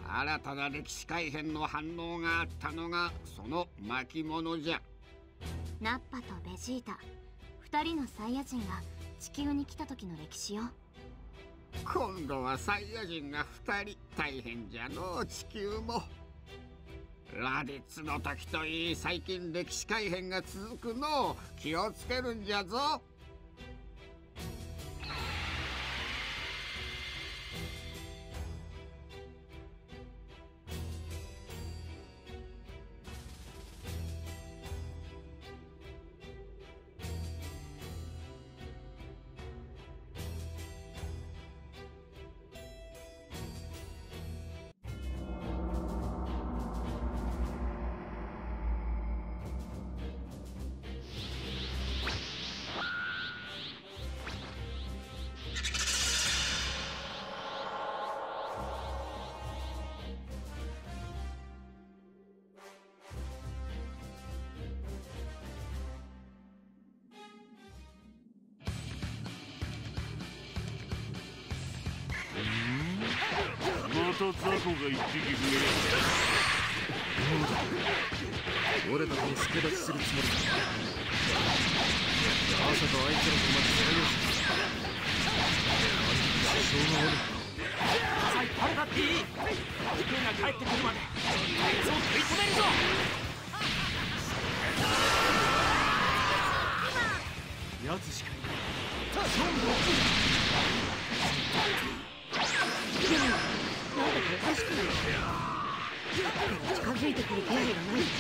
新たな歴史改変の反応があったのがその巻物じゃ。 ナッパとベジータ、2人のサイヤ人が地球に来た時の歴史よ。 今度はサイヤ人が2人。大変じゃのう地球も。ラディッツの時といい最近歴史改変が続くのを気をつけるんじゃぞ。 また雑魚が一匹増えた。俺たちに助立ちするつもりだ。まさかあいつらとまで作業し支障がある。 さあ食べたっていい。僕が帰ってくるまであいつを食い止めるぞ。奴しかいない。勝負を切る。 なんだかおかしくない。近づいてくる気配がない。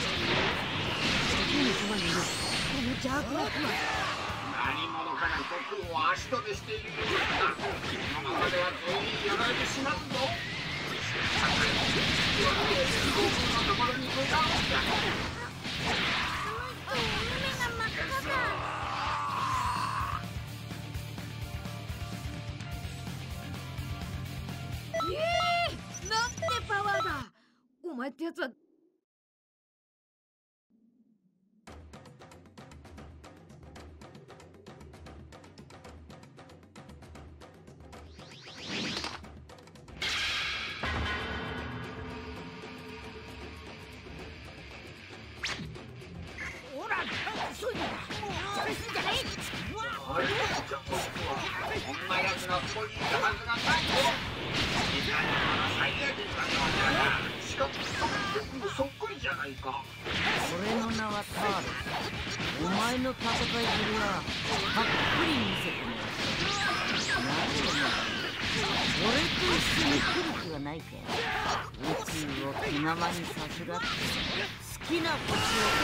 時にそばにいるこの邪悪なクマ。 何者かが僕を足止めしているようだ。このままでは全員やられてしまうぞ。僕のところに向かうんだ。 なんてパワーだ。お前ってやつはほら急いでだ。邪魔すんじゃねえ。 こんなやつがここにいたはずがないぞ。サイヤ人だようだな。しかもそっくりじゃないか。 俺の名はタール。お前の戦いぶりはたっぷり見せてもらった。なるほど。俺と一緒に来る気はないか。宇宙を気ままにさすらって好きな星をぶっ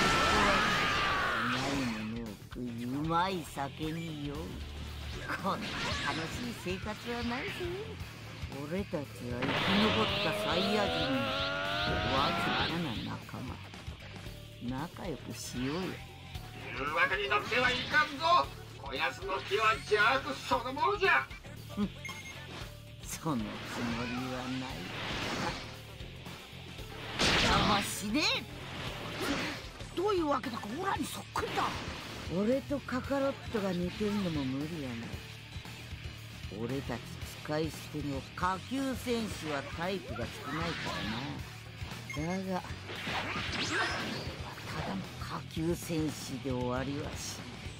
壊す。うまいものを食い、うまい酒に酔う。こんな楽しい生活はないぜ。俺たちは生き残ったサイヤ人のわずかな仲間。仲良くしようよ。 言うわけに乗ってはいかんぞ。こやつの気は邪悪そのものじゃ。 そのつもりはない。邪魔しねえ。どういうわけだかオラにそっくりだ。俺とカカロットが似てるのも無理やない。俺たち使い捨ての下級戦士はタイプが少ないからな。だがただの下級戦士で終わりはし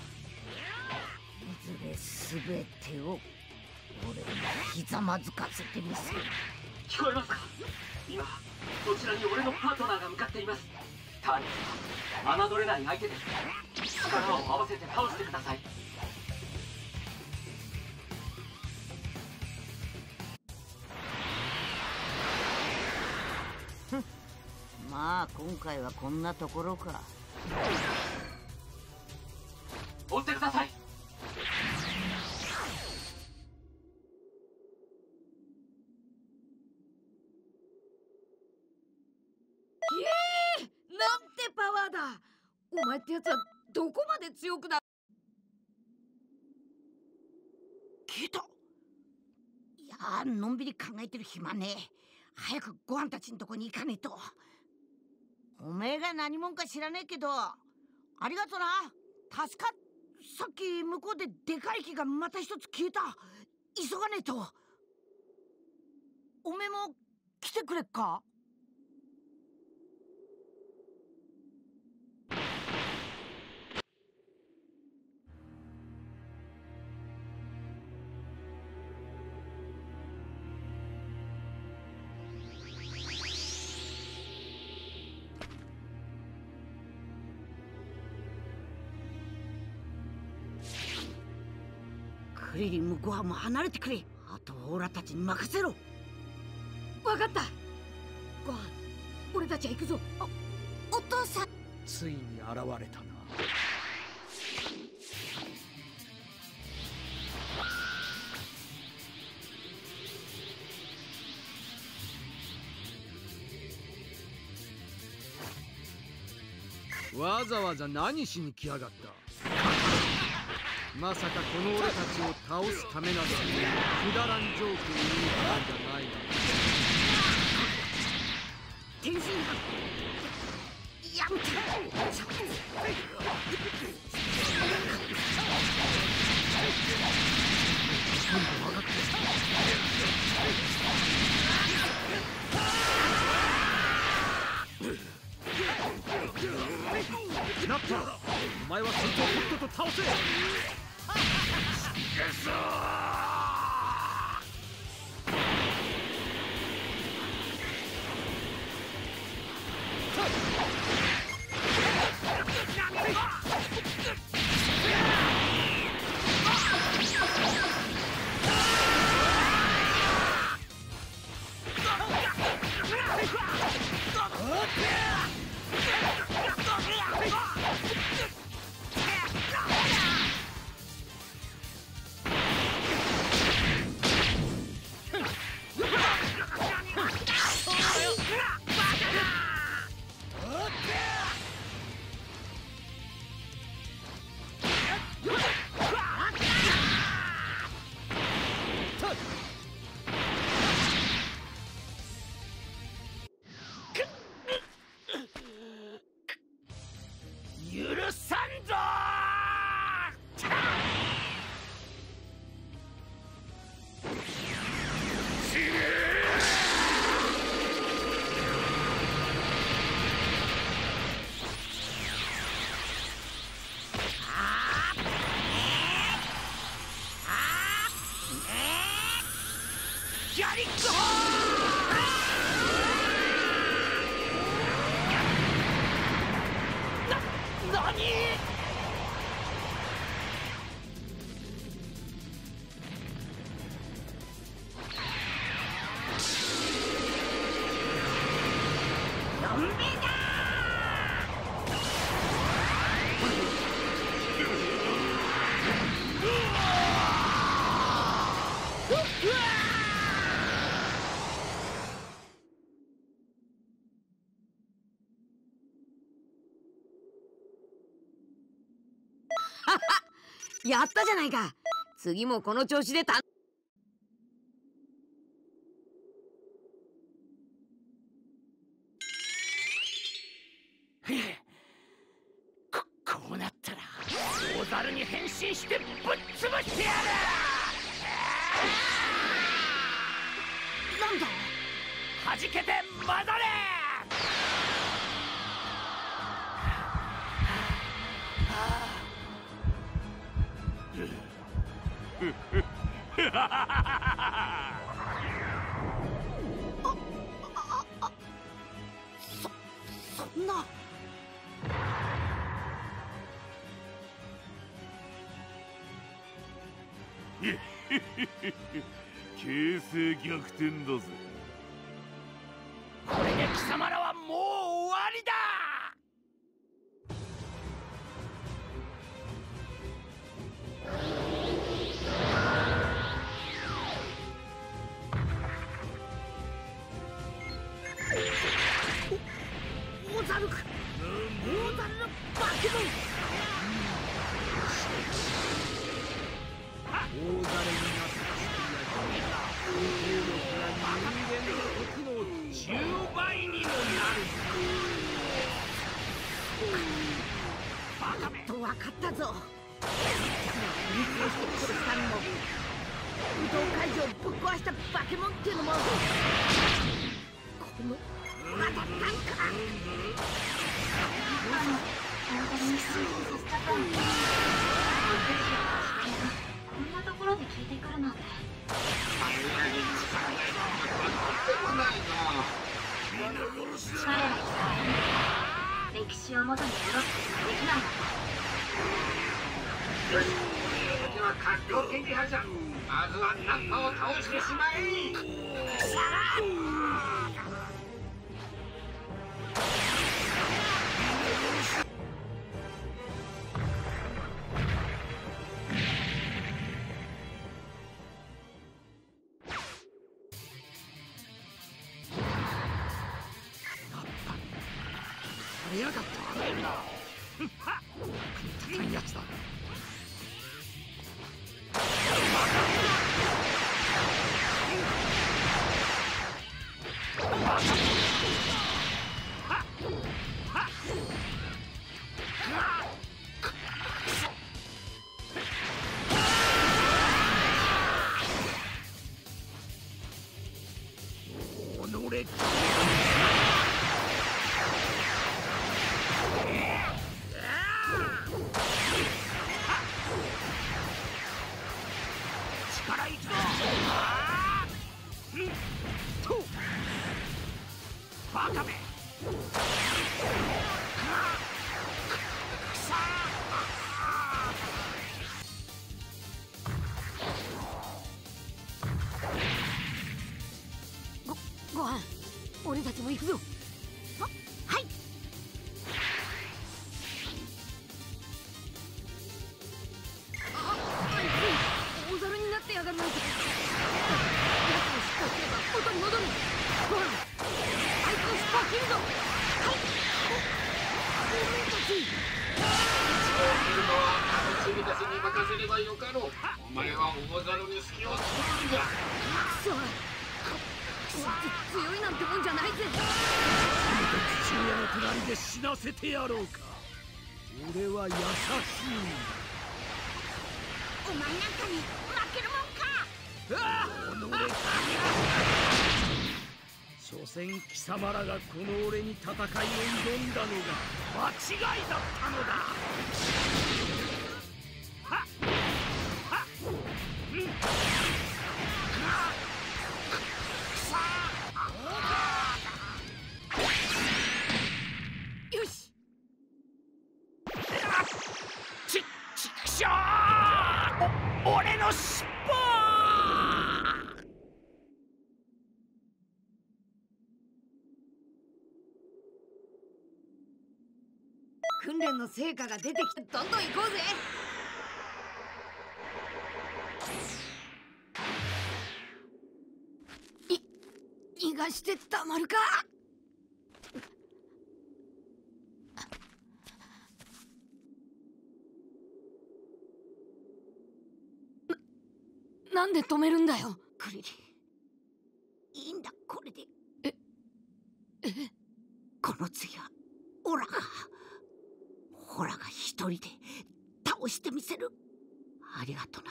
ない。いずれ全てを俺にひざまずかせてみせる。 聞こえますか。今そちらに俺のパートナーが向かっています。ターニーは侮れない相手です。力を合わせて倒してください。 まあ今回はこんなところか。 追ってください。 なんてパワーだ。お前ってやつはどこまで強くな。聞いた。いやー、のんびり考えてる暇ねえ。早くご飯たちのとこに行かねえと。おめえが何者か知らねえけどありがとな。助かっ。さっき向こうででかい木がまた一つ消えた。急がねえと。おめえも来てくれっか。クリリンもゴハも離れてくれ。あとはオラたちに任せろ。 分かった。ゴハン、俺たちは行くぞ。 お父さん。 ついに現れたな。わざわざ何しに来やがった。まさかこの俺たちを倒すためなどくだらんジョークに言うからじゃないな。 天神だ。やめて。 ナッパ、お前はそいつをとっとと倒せ。許さんぞやりっこ何やったじゃないか。次もこの調子でこうなったら大猿に変身してぶっ潰してやる。 なんだ。 弾けて戻れ。 そんな。 形勢逆転だぜ。 これで貴様らはもう終わりだ。 大猿の化け物。 大猿になった勢力が人間の時の10倍にもなる。バカめ。 と分かったぞ。密輸して殺したのも武道会場をぶっ壊した化け物っていうのもこんなところで聞いてくるなんて。彼らに歴史を元に戻すことができないのか。 よし、俺たちは格闘技派じゃ。まずはナッパを倒してしまえ。 やがった。高いやつだ。 ご飯、俺たちも行くぞ。はい。大猿になってやがるなんて。奴を失敗すれば元に戻る。ご飯、あいつの尻尾を切るぞ。はい。お前たち。 君たちに任せればよかろう。お前は大猿に隙を作るんだ。 くそ。強いなんてもんじゃないぜ。 父親の隣で死なせてやろうか。俺は優しい。 お前なんかに負けるもんか。 所詮貴様らがこの俺に戦いを挑んだのが間違いだったのだ。 よし。 ちくしょう！俺の尻尾！ 訓練の成果が出てきて、どんどん行こうぜ。逃がしてたまるか。なんで止めるんだよ、クリリン。 いいんだ、これで。 えこの次はオラが一人で倒してみせる。ありがとな。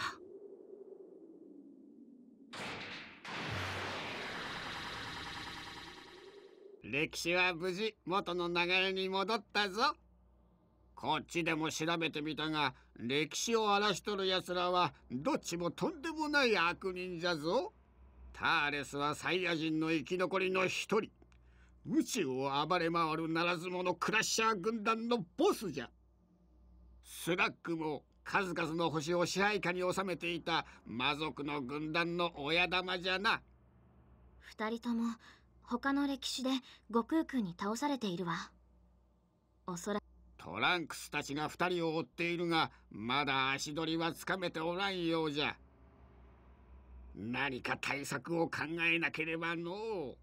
歴史は無事元の流れに戻ったぞ。こっちでも調べてみたが、歴史を荒らしとる奴らはどっちもとんでもない悪人じゃぞ。ターレスはサイヤ人の生き残りの一人。宇宙を暴れ回るならず者クラッシャー軍団のボスじゃ。スラッグも数々の星を支配下に収めていた魔族の軍団の親玉じゃな。 二人とも他の歴史で悟空君に倒されているわ。おそらくトランクスたちが二人を追っているが、まだ足取りはつかめておらんようじゃ。何か対策を考えなければのう。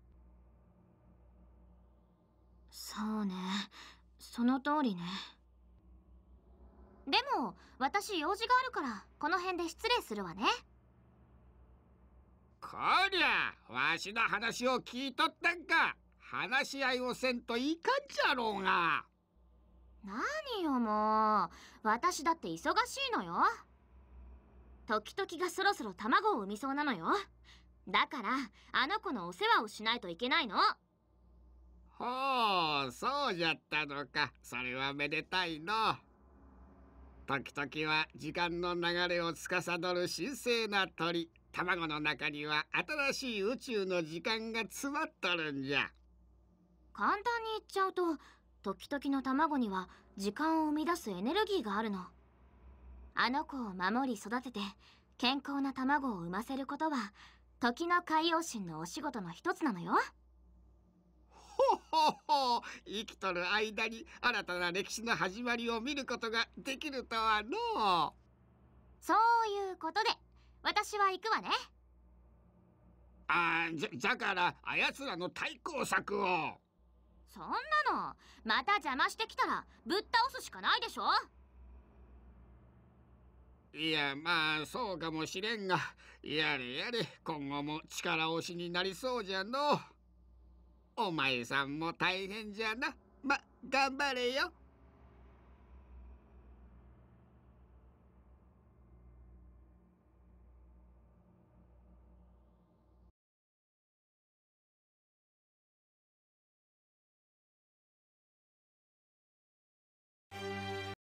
そうね、その通りね。でも私用事があるからこの辺で失礼するわね。 こりゃわしの話を聞いとったんか。話し合いをせんといかんじゃろうが。 何よもう、私だって忙しいのよ。時々がそろそろ卵を産みそうなのよ。だからあの子のお世話をしないといけないの。 ほう、そうじゃったのか。それはめでたいの。時々は時間の流れを司る神聖な鳥、卵の中には新しい宇宙の時間が詰まっとるんじゃ。 簡単に言っちゃうと、時々の卵には時間を生み出すエネルギーがあるの。あの子を守り育てて健康な卵を産ませることは時の海洋神のお仕事の一つなのよ。 ほほほ、生きとる間に新たな歴史の始まりを見ることができるとはのう。 そういうことで私は行くわね。 じゃからあやつらの対抗策を。 そんなのまた邪魔してきたらぶっ倒すしかないでしょ。 いや、まあそうかもしれんが、やれやれ、今後も力押しになりそうじゃのう。お前さんも大変じゃな。頑張れよ。